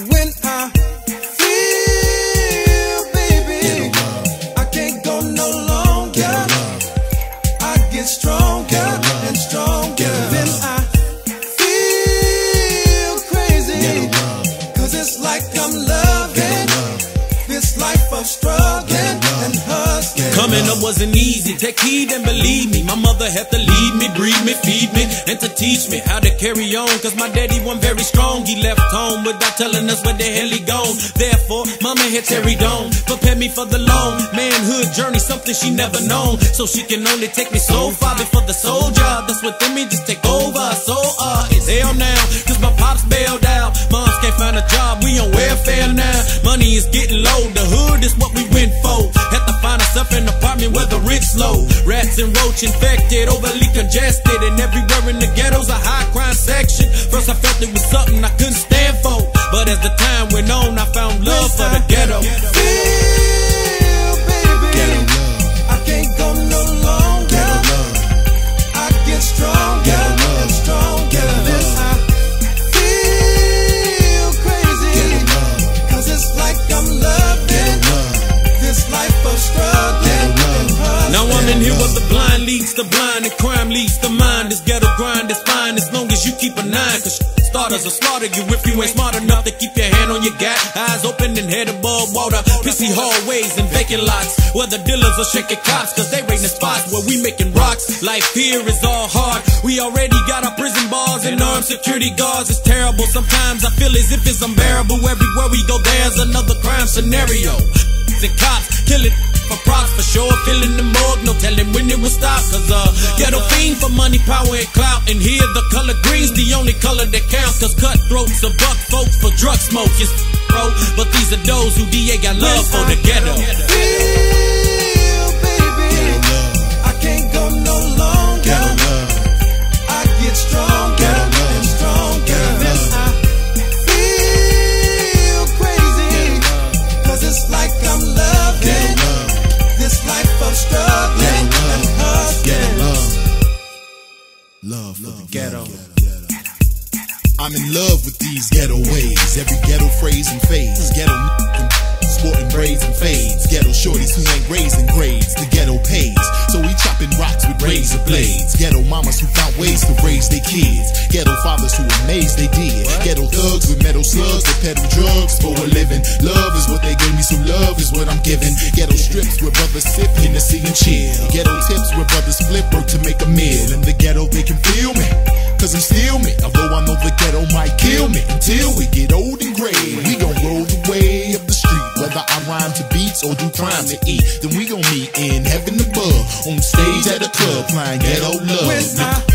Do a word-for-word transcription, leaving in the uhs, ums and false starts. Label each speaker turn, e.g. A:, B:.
A: When I feel, baby, I can't go no longer. I get stronger and stronger. Then I feel crazy, cause it's like I'm loving this life of struggling and hustling.
B: Coming up wasn't easy, take heed and believe me. My mother had to lead me, breed me, feed me, and to teach me how to carry on. Cause my daddy wasn't very strong, he left home without telling us where the hell he gone. Therefore, mama had tarried on, prepared me for the long manhood journey, something she never known. So she can only take me so far before the soul job that's within me just take over. So uh, it's hell now, cause my pops bailed out. Moms can't find a job, we on welfare now. Money is getting low, the hood is what we went for. Had to find us up in an apartment where the rent's low. Rats and roach infected, overly congested, and everywhere in the ghetto's a high crime section. First I felt it was something I couldn't stand for, but as the time went on, I found love for the ghetto.
A: Feel, baby, I can't go no longer. I get stronger and stronger. Then I feel crazy, cause it's like I'm loving this life of struggling and hustling.
B: Now I'm in here where the blind leads the blind and crime leads the mind. This ghetto grind is fine as long as you keep a nine. Cause starters will slaughter you if you ain't smart enough to keep your hand on your gat. Eyes open and head above water. Pissy hallways and vacant lots where the dealers are shaking cops cause they raiding the spots where we making rocks. Life here is all hard. We already got our prison bars and armed security guards. It's terrible. Sometimes I feel as if it's unbearable. Everywhere we go there's another crime scenario. The cops killing for props for sure. Filling the morgue, no telling when it will stop. Cause uh, ghetto fiend for money, power, and clout. And here the color green's the only color that counts. Cause cutthroats are buck folks for drug smoke. Yes, bro, but these are those who D A got love for the ghetto.
A: Feel, baby, I can't go no longer. I get stronger and stronger. Then I feel crazy, cause it's like I'm loving this life of struggling and hustling.
C: Love for the ghetto. I'm in love with these ghetto ways. Every ghetto phrase and phase. Ghetto sporting braids and fades. Ghetto shorties who ain't raising grades. The ghetto pays, so we chopping rocks with razor blades. Ghetto mamas who found ways to raise their kids. Ghetto fathers who amazed they did. Ghetto thugs with metal slugs that peddle drugs for a living. Love is what they gave me, so love is what I'm giving. Ghetto strips where brothers sip Hennessy and chill. Ghetto tips where brothers flip work to make a meal. In the ghetto they can feel me, cause I'm still me. Although I know the ghetto might kill me. Until we get old and gray, we gon' roll the way up the street. Whether I rhyme to beats or do crime to eat, then we gon' meet in heaven above, on stage at a club, flying ghetto love.
A: When I